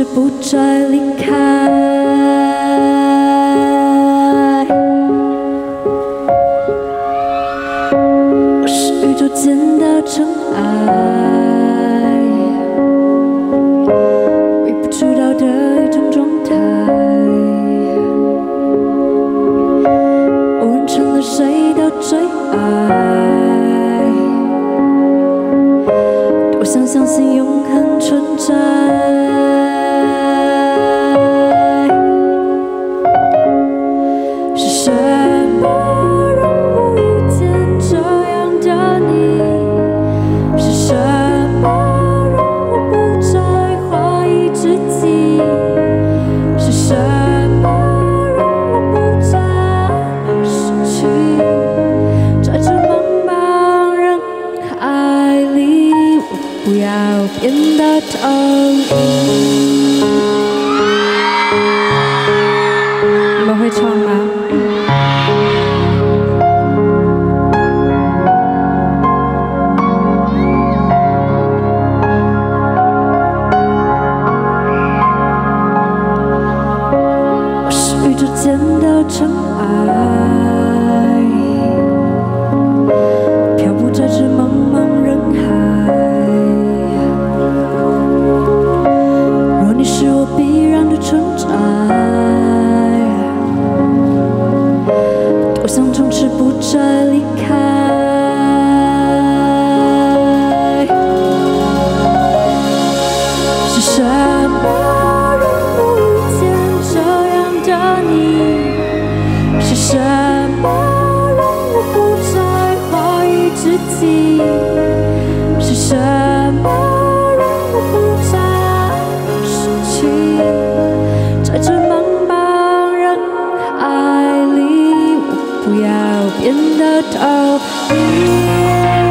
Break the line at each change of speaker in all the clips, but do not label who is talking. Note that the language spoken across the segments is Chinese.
不再离开。我是宇宙间的尘埃，微不足道的一种状态，偶然成了谁的最爱。多想相信永恒存在。 什么让我遇见这样的你？是什么让我不再怀疑自己？是什么让我不再怕失去？在这茫茫人海里，我不要变得透明。你们会唱吗？ 宇宙间的尘埃，漂浮在这茫茫人海。若你是我必然的存在，多想从此不再离开。是什么？ 是什么让我不再怀疑自己？是什么让我不再怕失去？在这茫茫人海里，我不要变得透明。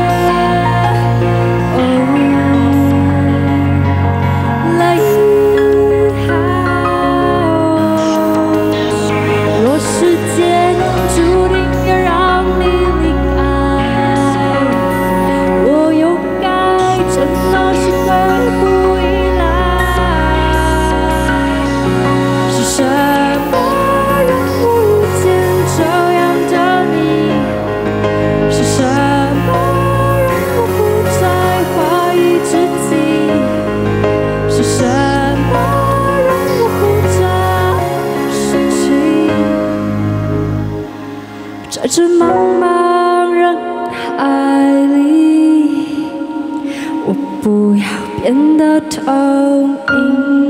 在这茫茫人海里，我不要变得透明。